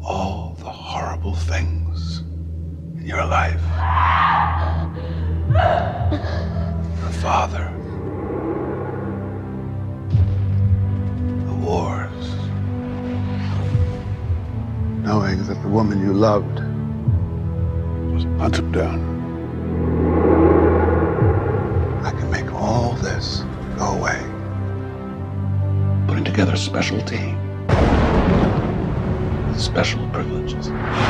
all the horrible things in your life. Your father. The wars. Knowing that the woman you loved was hunted down. I can make all this go away. Putting together a special team. With special privileges.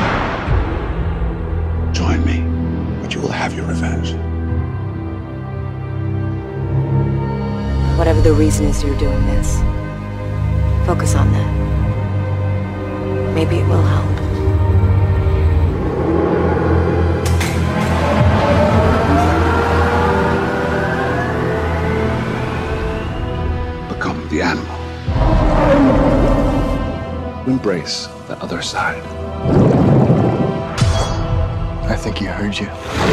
Join me, but you will have your revenge. Whatever the reason is you're doing this, focus on that. Maybe it will help. Become the animal. Embrace the other side. I think he heard you.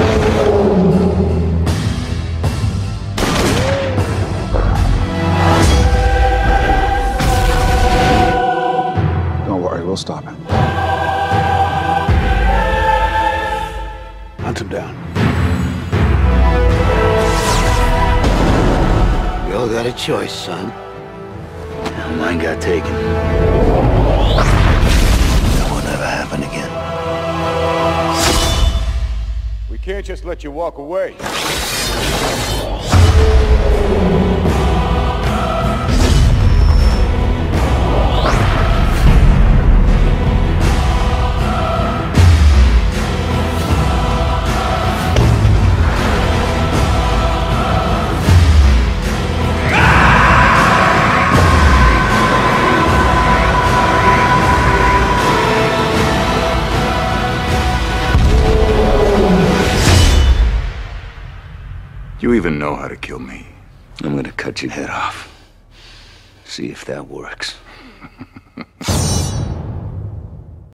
Don't worry, we'll stop him. Hunt him down. We all got a choice, son. Now mine got taken. That won't ever happen again. We can't just let you walk away. You even know how to kill me. I'm gonna cut your head off. See if that works.